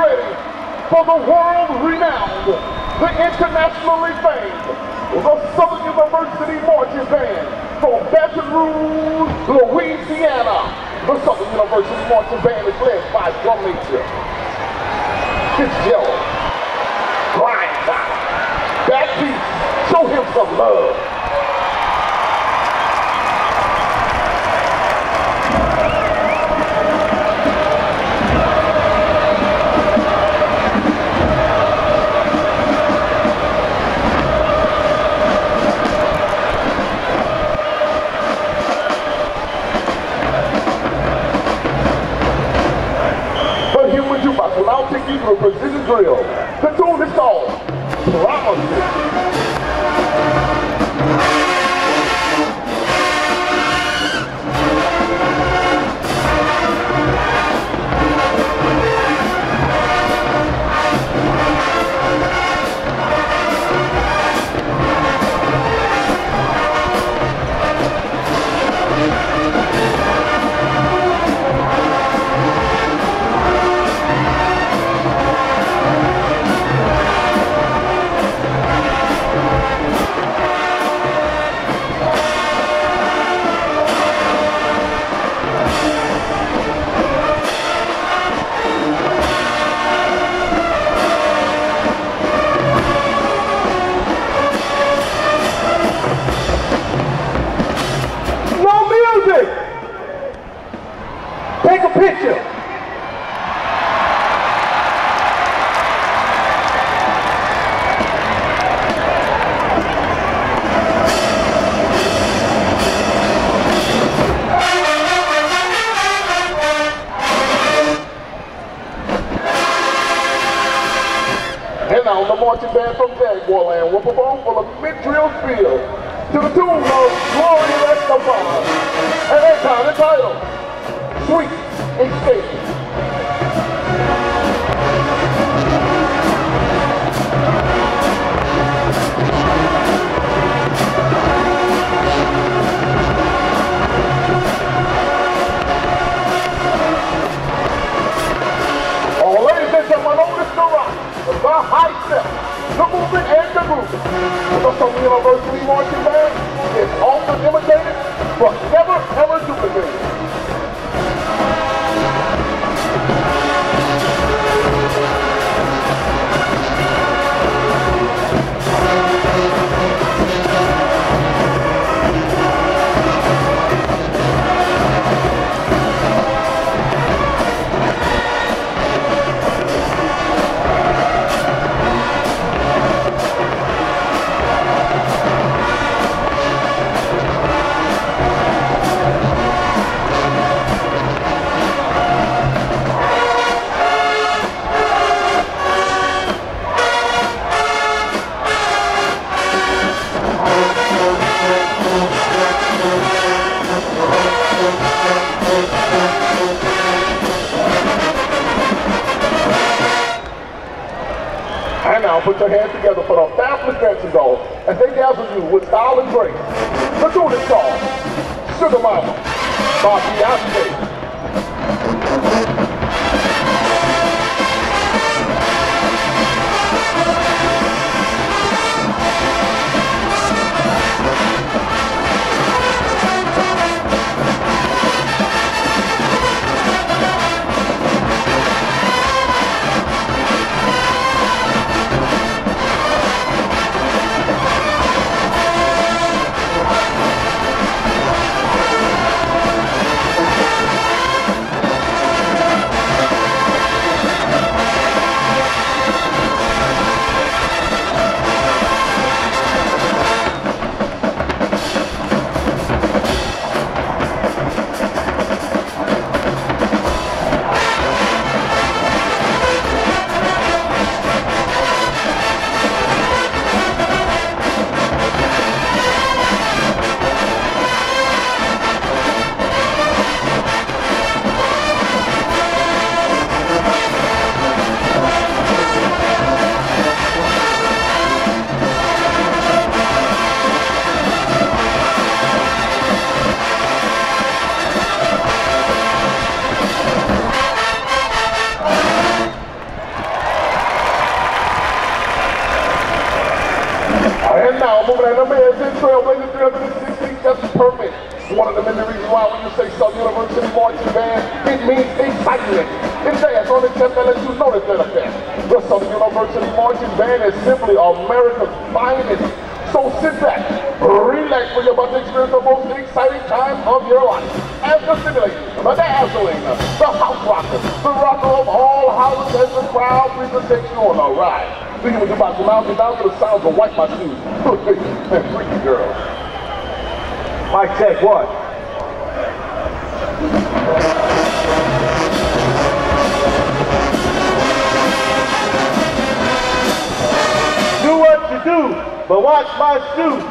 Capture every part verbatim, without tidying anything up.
ready for the world-renowned, the internationally famed, the Southern University Marching Band from Baton Rouge, Louisiana. The Southern University Marching Band is led by drum major Fitzgerald. Grind time. Backbeat. Show him some love. Will now take you through a precision drill. The tune is called Promise. Take a picture. And now the marching band from Jaguar Land will perform for the mid-drill field to the tune of Gloria Estefan and their time entitled Sweet Escape. Oh, ladies and gentlemen, on this the rock, the high step, the movement and the group. The Southern University Marching Band is often imitated, but never ever duplicated. And now put your hands together for the fabulous dancing dolls as they dazzle you with style and grace. The tune is called Sugar Mama by Beyonce. University Marching Band, it means excitement. It's dance on the chest that lets you know that they're the best. The Southern University Marching Band is simply America's finest. So sit back, relax when you're about to experience the most exciting time of your life. As the stimulating, the dazzling, the house rocker, the rocker of all houses as the crowd presents you on a ride. Thinking with about to mountain down to the sounds of Wipe My Shoes, Good Baby, and Freaky Girls. Mic check, what? Do what you do, but watch my shoes.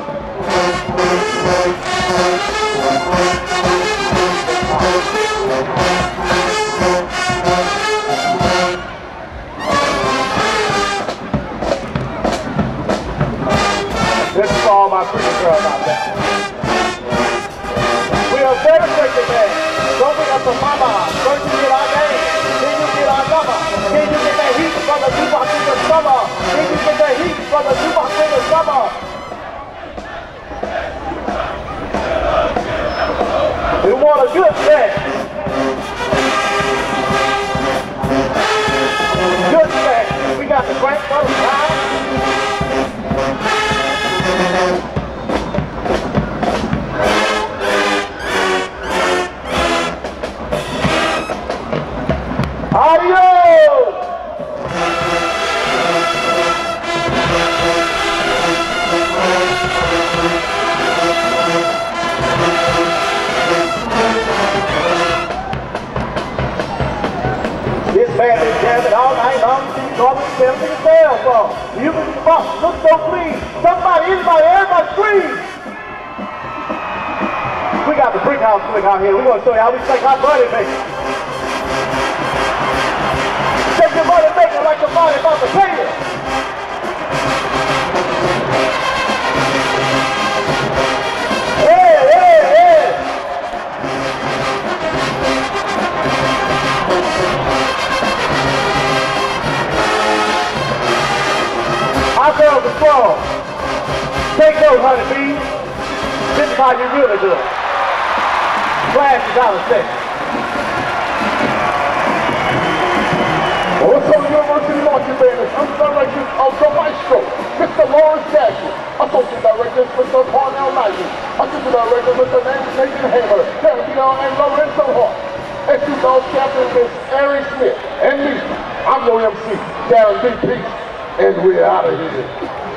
This is for all my pretty girls out there. We are very freaky man. Don't be up to mama. First you get our name, then you get our number. Then you get that heat from the jukebox in the summer. Then you get that heat from the jukebox in the summer. We want a good sex. Good sex. We got the crank on the side. Adios! This band is jamming all night long. She's going to tell me the cell phone. You can fuck, look so clean. Somebody, anybody, everybody scream. We got the brick house click out here. We're going to show you how we take our money maker. Take your money maker like somebody about to pay you. Hey, hey, hey. Our girls are strong. Take those, honey bees. This is how you really do it. Flash is out of six. Well, Southern University Marching Band is under the direction of the maestro, Mister Lawrence Jackson. Associate Director is Mister Parnell Knighton. Assistant Director Mister Nathan Hamer, Darren Dion, and Lorenzo Hart. And two dog captain Miss Ari Smith. And me, I'm your M C, Darren D. Peace. And we're out of here.